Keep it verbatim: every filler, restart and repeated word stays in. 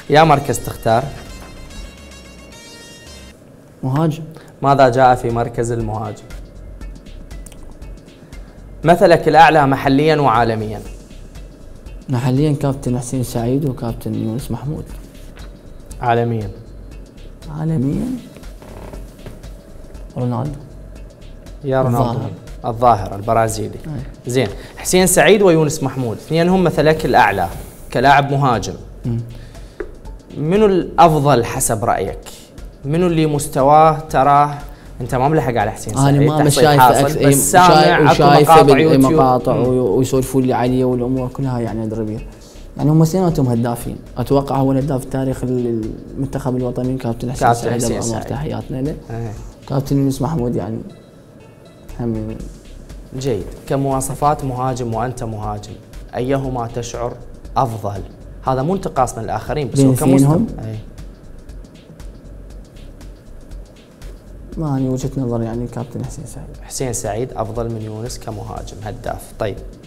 يا مركز تختار؟ مهاجم. ماذا جاء في مركز المهاجم؟ مثلك الأعلى محليا وعالميا؟ محليا كابتن حسين سعيد وكابتن يونس محمود. عالميا؟ عالميا رونالدو. يا رونالدو الظاهر, الظاهر البرازيلي. أي. زين، حسين سعيد ويونس محمود اثنينهم مثلك الأعلى كلاعب مهاجم. م. منو الأفضل حسب رأيك؟ منو اللي مستواه تراه انت ما ملحق على حسين سعيد؟ انا ما مش تحصيل شايف حاصل، أكس... بس سامع اكو وشايفه مقاطع يوتيوب مقاطع ويسولفوا لي عليه والامور كلها يعني ادري. يعني هم اثنيناتهم هدافين، اتوقع هو الهداف التاريخي للمنتخب الوطني كابتن حسين كابتن سعيد. حسين سعيد سعيد تحياتنا له. ايه. كابتن يونس محمود يعني هم. جيد. كمواصفات مهاجم وانت مهاجم، ايهما تشعر افضل؟ هذا مو انتقاص من الاخرين بس هو كمستوى. ما أنا وجهة نظر يعني كابتن حسين سعيد. حسين سعيد افضل من يونس كمهاجم هداف. طيب